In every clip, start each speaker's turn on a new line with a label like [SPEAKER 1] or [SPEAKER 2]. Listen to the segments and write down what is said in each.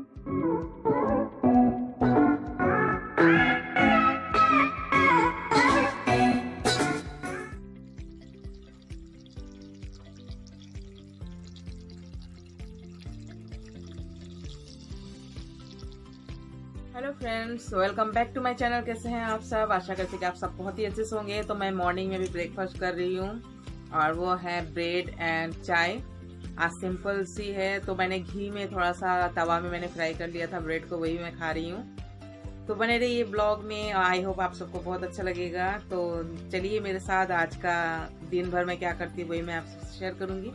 [SPEAKER 1] Hello friends, welcome back to my channel. कैसे हैं आप सब? आशा करती कि आप सब बहुत ही अच्छे से होंगे। तो मैं मॉर्निंग में भी ब्रेकफास्ट कर रही हूँ और वो है ब्रेड एंड चाय। आज सिंपल सी है, तो मैंने घी में थोड़ा सा तवा में मैंने फ्राई कर लिया था ब्रेड को, वही मैं खा रही हूँ। तो बने रहिए ब्लॉग में, आई होप आप सबको बहुत अच्छा लगेगा। तो चलिए मेरे साथ, आज का दिन भर मैं क्या करती हूँ वही मैं आपसे शेयर करूँगी।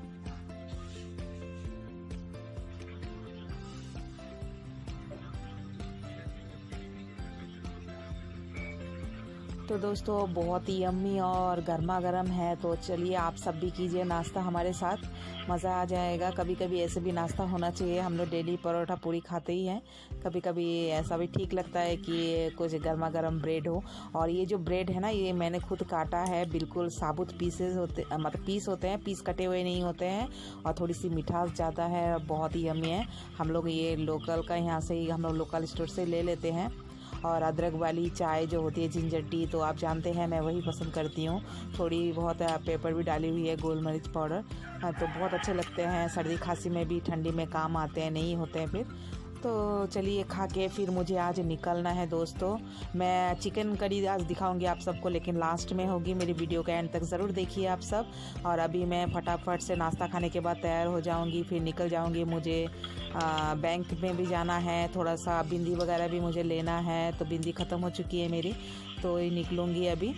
[SPEAKER 1] तो दोस्तों बहुत ही यम्मी और गर्मा गर्म है, तो चलिए आप सब भी कीजिए नाश्ता हमारे साथ, मज़ा आ जाएगा। कभी कभी ऐसे भी नाश्ता होना चाहिए। हम लोग डेली परोठा पूरी खाते ही हैं, कभी कभी ऐसा भी ठीक लगता है कि कुछ गर्मा गर्म ब्रेड हो। और ये जो ब्रेड है ना, ये मैंने खुद काटा है, बिल्कुल साबुत पीसेस होते, मतलब पीस होते हैं, पीस कटे हुए नहीं होते हैं। और थोड़ी सी मिठास ज़्यादा है, बहुत ही यम्मी है। हम लोग ये लोकल का यहाँ से ही, हम लोग लोकल स्टोर से ले लेते हैं। और अदरक वाली चाय जो होती है, जिंजर टी, तो आप जानते हैं मैं वही पसंद करती हूँ। थोड़ी बहुत पेपर भी डाली हुई है, गोल मिर्च पाउडर, तो बहुत अच्छे लगते हैं। सर्दी खांसी में भी, ठंडी में काम आते हैं, नहीं होते हैं फिर। तो चलिए खा के फिर मुझे आज निकलना है दोस्तों। मैं चिकन करी आज दिखाऊंगी आप सबको, लेकिन लास्ट में होगी। मेरी वीडियो का एंड तक ज़रूर देखिए आप सब। और अभी मैं फटाफट से नाश्ता खाने के बाद तैयार हो जाऊंगी, फिर निकल जाऊंगी। मुझे बैंक में भी जाना है, थोड़ा सा बिंदी वगैरह भी मुझे लेना है। तो बिंदी ख़त्म हो चुकी है मेरी, तो निकलूँगी अभी।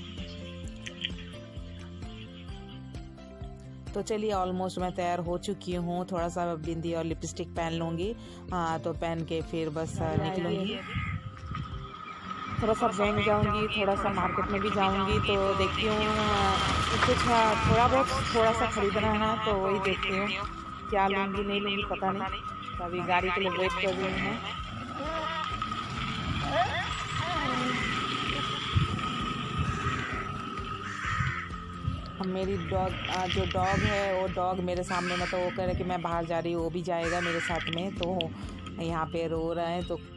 [SPEAKER 1] तो चलिए ऑलमोस्ट मैं तैयार हो चुकी हूँ। थोड़ा सा बिंदी और लिपस्टिक पहन लूँगी, तो पहन के फिर बस निकलूँगी। थोड़ा सा बैंक जाऊँगी, थोड़ा सा मार्केट में भी जाऊँगी। तो देखती हूँ कुछ थोड़ा बहुत थोड़ा सा खरीदना है, तो वही देखती हूँ क्या लूँगी नहीं लूँगी, पता नहीं। तो अभी गाड़ी के लिए वेट कर रही हूँ। मेरी जो डॉग है, वो डॉग मेरे सामने, मतलब वो कह रहा है कि मैं बाहर जा रही हूँ, वो भी जाएगा मेरे साथ में। तो यहाँ पे रो रहा है। तो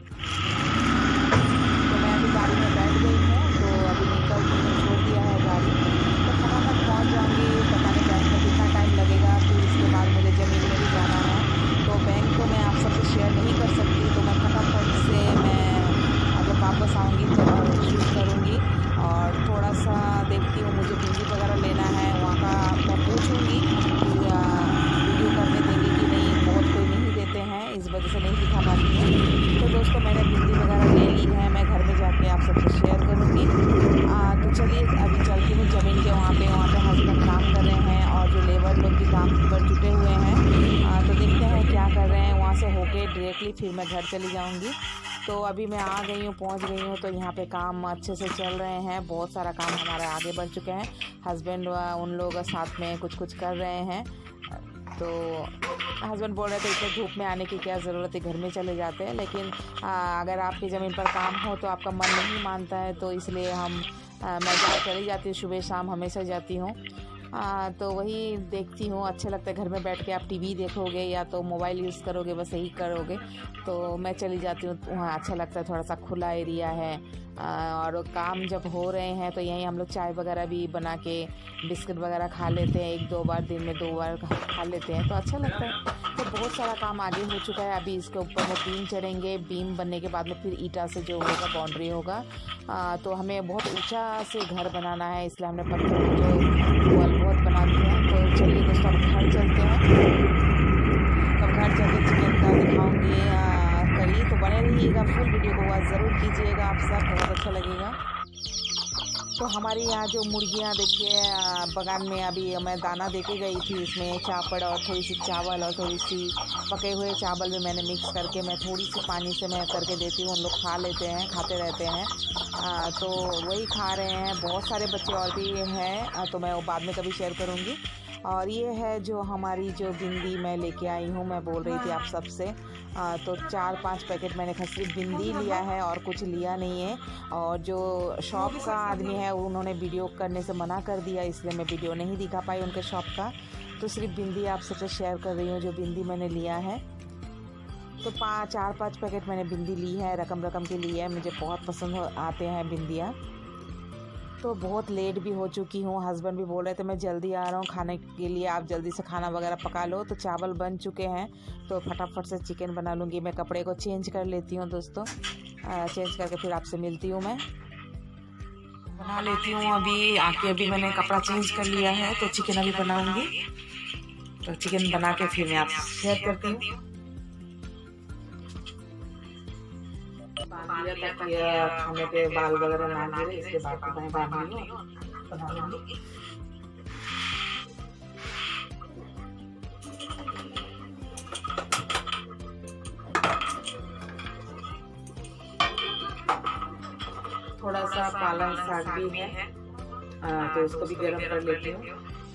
[SPEAKER 1] मैं अभी गाड़ी में बैठ गई हूँ, तो अभी निकल छोड़ दिया है गाड़ी। तो फटाफट पहुँच जाऊँगी। पता नहीं बैंक में कितना टाइम लगेगा, फिर उसके बाद मुझे ज़मीन में भी जाना है। तो बैंक को मैं आप सबसे शेयर नहीं कर सकती, तो मैं फटाफट से जब वापस आऊँगी जब शूट करूँगी। और थोड़ा सा देखती हूँ, मुझे बिंदी वगैरह लेना है, वहाँ का मैं पूछूँगी कि वीडियो करने देंगे कि नहीं। बहुत कोई नहीं देते हैं, इस वजह से नहीं दिखा पाती हूँ। तो दोस्तों मैंने बिंदी वगैरह ले ली है, मैं घर में जाके आप सबसे शेयर करूँगी। तो चलिए अभी चलती हूँ ज़मीन के वहाँ पे हस्बैंड काम कर रहे हैं और जो लेबर लोग भी काम पर जुटे हुए हैं। तो देखते हैं क्या कर रहे हैं। वहाँ से होके डायरेक्टली फिर मैं घर चली जाऊँगी। तो अभी मैं आ गई हूँ, पहुँच गई हूँ। तो यहाँ पे काम अच्छे से चल रहे हैं, बहुत सारा काम हमारा आगे बढ़ चुके हैं। हस्बैंड उन लोग साथ में कुछ कुछ कर रहे हैं। तो हस्बैंड बोल रहे थे इतने धूप में आने की क्या ज़रूरत है, घर में चले जाते हैं। लेकिन अगर आपकी ज़मीन पर काम हो तो आपका मन नहीं मानता है, तो इसलिए मैं चली जाती हूँ, सुबह शाम हमेशा जाती हूँ। तो वही देखती हूँ, अच्छा लगता है। घर में बैठ के आप टीवी देखोगे या तो मोबाइल यूज़ करोगे, बस यही करोगे। तो मैं चली जाती हूँ, वहाँ अच्छा लगता है, थोड़ा सा खुला एरिया है। और काम जब हो रहे हैं तो यहीं हम लोग चाय वगैरह भी बना के, बिस्किट वगैरह खा लेते हैं। 1-2 बार दिन में 2 बार खा लेते हैं, तो अच्छा लगता है। तो बहुत सारा काम आगे हो चुका है। अभी इसके ऊपर वो बीम चढ़ेंगे, बीम बनने के बाद में फिर ईटा से जो होगा बाउंड्री होगा। तो हमें बहुत ऊंचा से घर बनाना है, इसलिए हमने पत्थर की जो वॉल बहुत बना दी है। तो चलिए दोस्तों अब घर चलते हैं। तब घर जाके चिकन का दिखाऊंगी करी। तो बने रहिएगा, फुल वीडियो को वॉच ज़रूर कीजिएगा आप सब, बहुत अच्छा लगेगा। तो हमारे यहाँ जो मुर्गियाँ देखिए, बगान में अभी मैं दाना देके गई थी, इसमें चापड़ और थोड़ी सी चावल और थोड़ी सी पके हुए चावल में मैंने मिक्स करके, मैं थोड़ी सी पानी से मैं करके देती हूँ। उन लोग खा लेते हैं, खाते रहते हैं। तो वही खा रहे हैं। बहुत सारे बच्चे और भी हैं, तो मैं वो बाद में कभी शेयर करूँगी। और ये है जो हमारी जो बिंदी मैं लेके आई हूँ, मैं बोल रही थी आप सबसे। तो 4-5 पैकेट मैंने सिर्फ बिंदी लिया है और कुछ लिया नहीं है। और जो शॉप का आदमी है उन्होंने वीडियो करने से मना कर दिया, इसलिए मैं वीडियो नहीं दिखा पाई उनके शॉप का। तो सिर्फ बिंदी आप सबसे शेयर कर रही हूँ, जो बिंदी मैंने लिया है। तो 4-5 पैकेट मैंने बिंदी ली है, रकम रकम की ली है। मुझे बहुत पसंद आते हैं बिंदियाँ। तो बहुत लेट भी हो चुकी हूँ, हस्बैंड भी बोल रहे थे मैं जल्दी आ रहा हूँ खाने के लिए, आप जल्दी से खाना वगैरह पका लो। तो चावल बन चुके हैं, तो फटाफट से चिकन बना लूँगी। मैं कपड़े को चेंज कर लेती हूँ दोस्तों, चेंज करके फिर आपसे मिलती हूँ। मैं बना लेती हूँ अभी आके। अभी मैंने कपड़ा चेंज कर लिया है, तो चिकन अभी बनाऊँगी। तो चिकन बना के फिर मैं आपसे शेयर करती हूँ। खाने पे बाल वगैरह ना गिरे, इसके बाद मैं बांध रही हूँ, बना लूँगी। थोड़ा सा पालक साग भी है, तो इसको भी गरम कर लेती हूँ।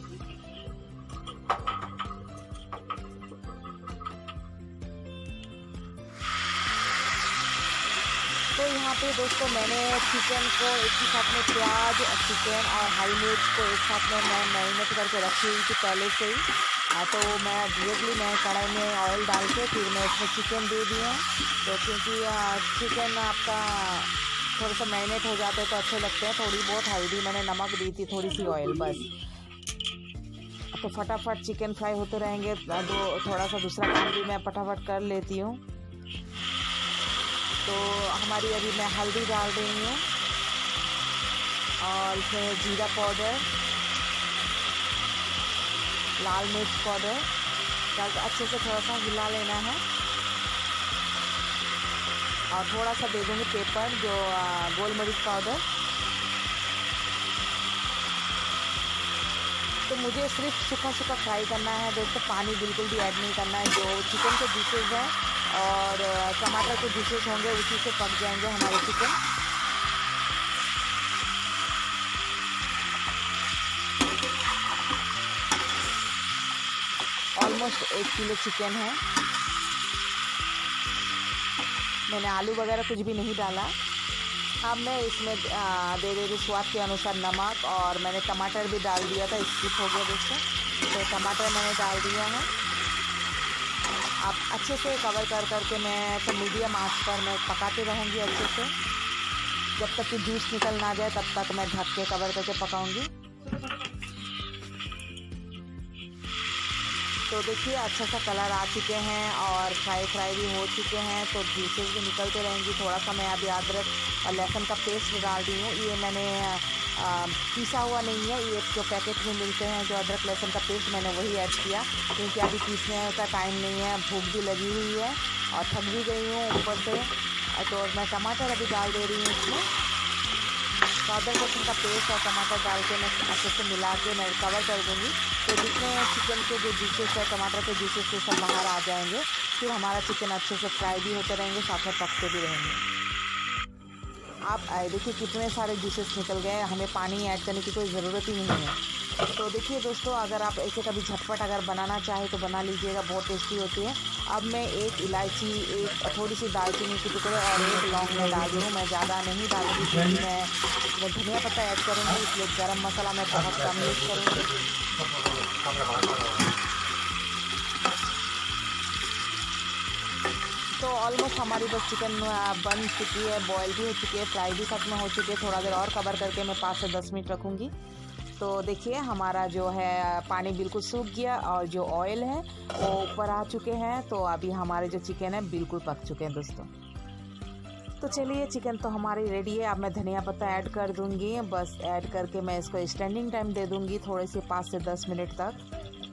[SPEAKER 1] तो यहाँ पे दोस्तों मैंने चिकन को एक ही साथ में प्याज, चिकन और हरी मिर्च को एक साथ में मैं मैरिनेट करके रखी हुई थी पहले से ही। तो मैं डायरेक्टली कढ़ाई में ऑयल डाल के फिर मैं इसमें चिकन दे दी है। तो क्योंकि चिकन आपका थोड़ा सा मैरिनेट हो जाते हैं तो अच्छे लगते हैं। थोड़ी बहुत हल्दी मैंने नमक दी थी, थोड़ी सी ऑयल बस। तो फटाफट चिकन फ्राई होते रहेंगे, थोड़ा सा दूसरा काम भी मैं फटाफट कर लेती हूँ। तो हमारी अभी मैं हल्दी डाल रही हूँ और इसमें जीरा पाउडर, लाल मिर्च पाउडर डाल अच्छे से थोड़ा सा हिला लेना है। और थोड़ा सा दे दूँगी पेपर, जो गोल मिर्च पाउडर। तो मुझे सिर्फ सूखा सूखा फ्राई करना है दोस्तों, पानी बिल्कुल भी ऐड नहीं करना है। जो चिकन के डिशेज हैं और टमाटर के डिशेज होंगे उसी से पक जाएंगे हमारे चिकन। ऑलमोस्ट 1 किलो चिकन है। मैंने आलू वगैरह कुछ भी नहीं डाला। अब मैं इसमें दे रही स्वाद के अनुसार नमक, और मैंने टमाटर भी डाल दिया था, स्किप हो गया दोस्तों। तो टमाटर मैंने डाल दिया है। अब अच्छे से कवर कर करके मैं तो मीडियम आंच पर मैं पकाते रहूँगी अच्छे से, जब तक कि जूस निकल ना जाए तब तक मैं ढक के कवर करके पकाऊँगी। तो देखिए अच्छा सा कलर आ चुके हैं और फ्राई भी हो चुके हैं, तो जूसेस भी निकलते रहेंगी। थोड़ा सा मैं अभी अदरक और लहसुन का पेस्ट डाल रही हूँ। ये मैंने पीसा हुआ नहीं है, ये जो पैकेट में मिलते हैं जो अदरक लहसुन का पेस्ट, मैंने वही ऐड किया क्योंकि अभी पीसने का टाइम नहीं है, भूख भी लगी हुई है और थक भी गई हूँ ऊपर से। तो मैं टमाटर अभी डाल दे रही हूँ इसमें। तो अदरक लहसुन का पेस्ट और टमाटर डाल के मैं अच्छे से मिला के मैं कवर कर दूँगी। तो जितने चिकन के जो जूसेस है, टमाटर के जूसेस से सब बाहर आ जाएंगे। फिर हमारा चिकन अच्छे से फ्राई भी होते रहेंगे, साथ में पकते भी रहेंगे। आप देखिए कितने सारे जूसेस निकल गए, हमें पानी ऐड करने की कोई ज़रूरत ही नहीं है। तो देखिए दोस्तों, अगर आप ऐसे कभी झटपट अगर बनाना चाहे तो बना लीजिएगा, बहुत टेस्टी होती है। अब मैं 1 इलायची, एक थोड़ी सी दालचीनी के टुकड़े और 1 लौंग में डाल रही हूँ। मैं ज़्यादा नहीं डालूँगी क्योंकि मैं धनिया पत्ता ऐड करूँगी, इसलिए गरम मसाला मैं बहुत कम यूज़ करूँगी। तो ऑलमोस्ट हमारी बस चिकन बन चुकी है, बॉयल भी हो चुकी है, फ्राई भी खत्म हो चुकी है। थोड़ा देर और कवर करके मैं 5 से 10 मिनट रखूँगी। तो देखिए हमारा जो है पानी बिल्कुल सूख गया और जो ऑयल है वो ऊपर आ चुके हैं। तो अभी हमारे जो चिकन है बिल्कुल पक चुके हैं दोस्तों। तो चलिए चिकन तो हमारी रेडी है। अब मैं धनिया पत्ता ऐड कर दूँगी, बस ऐड करके मैं इसको स्टैंडिंग टाइम दे दूँगी थोड़े से 5 से 10 मिनट तक।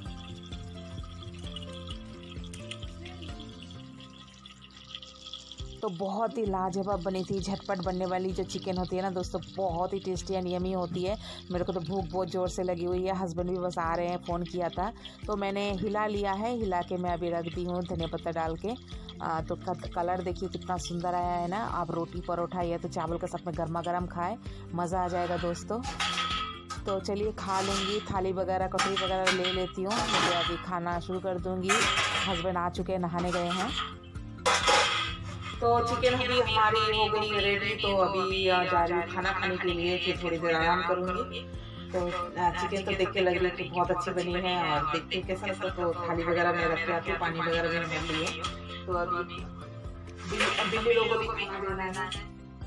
[SPEAKER 1] तो बहुत ही लाजवाब बनी थी, झटपट बनने वाली जो चिकन होती है ना दोस्तों, बहुत ही टेस्टी एंड यमी होती है। मेरे को तो भूख बहुत ज़ोर से लगी हुई है, हस्बैंड भी बस आ रहे हैं, फ़ोन किया था तो मैंने हिला लिया है। हिला के मैं अभी रख दी हूँ धनिया पत्ता डाल के। तो कलर देखिए कितना सुंदर आया है ना। आप रोटी परोठा या तो चावल के साथ में गर्मा गर्म खाएँ, मज़ा आ जाएगा दोस्तों। तो चलिए खा लूँगी, थाली वगैरह कटोरी वगैरह ले लेती हूँ, मुझे अभी खाना शुरू कर दूँगी। हस्बैंड आ चुके हैं, नहाने गए हैं। तो चिकन अभी हमारी हो गई रेडी। तो अभी जा रही हूँ खाना खाने के लिए, फिर थोड़ी देर आराम करूँगी। तो चिकन तो देख के लग रही है कि बहुत अच्छी बनी है और देखते कैसा लगता है। तो थाली वगैरह में रख के आती हूँ, पानी वगैरह भी मैं लिए। तो अभी बिल्ली लोगों को भी खाना देना है।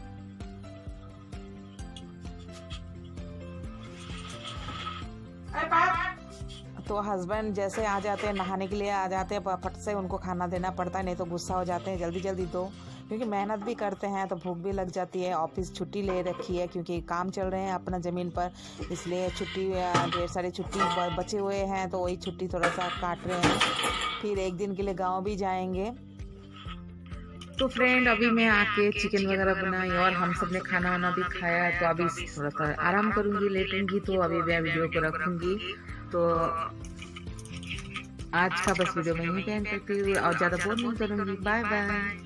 [SPEAKER 1] तो हस्बैंड जैसे आ जाते हैं, नहाने के लिए आ जाते हैं, फट से उनको खाना देना पड़ता है, नहीं तो गुस्सा हो जाते हैं, जल्दी जल्दी दो, क्योंकि मेहनत भी करते हैं तो भूख भी लग जाती है। ऑफिस छुट्टी ले रखी है क्योंकि काम चल रहे हैं अपना ज़मीन पर, इसलिए छुट्टी ढेर सारी छुट्टी बचे हुए हैं, तो वही छुट्टी थोड़ा सा काट रहे हैं। फिर एक दिन के लिए गाँव भी जाएंगे। तो फ्रेंड अभी मैं आके चिकन वगैरह बनाई और हम सब ने खाना वाना भी खाया, तो अभी थोड़ा सा आराम करूँगी, लेटूंगी, तो अभी मैं वीडियो को रखूँगी। तो आज का बस वीडियो मैं यहीं पे एंड करती हूँ और ज़्यादा बोर नहीं करूँगी। Bye bye.